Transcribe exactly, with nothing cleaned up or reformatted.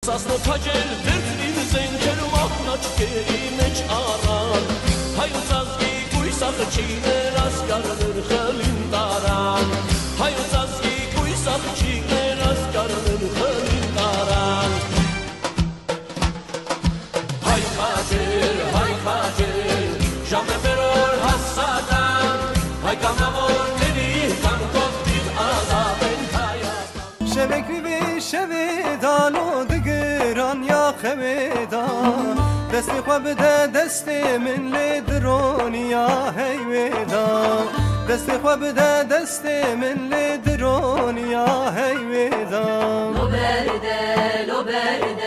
Sasno tacel dertlin zenker mahnaç kerimeç aran Hayır zazgi kuysak çiğne raskardır halin daran Hayır zazgi kuysak çiğne raskardır halin daran Hay kacir, hay kacir Jamais feror hasadan Hay kamavor nerih kan koftit azaben hayat Şevekli ve şevedan digiran ya xevedan Desti xwe bide desti min lê dironiya heyvêdan Desti xwe bide desti min lê dironiya heyvêdan Lo berde, lo berde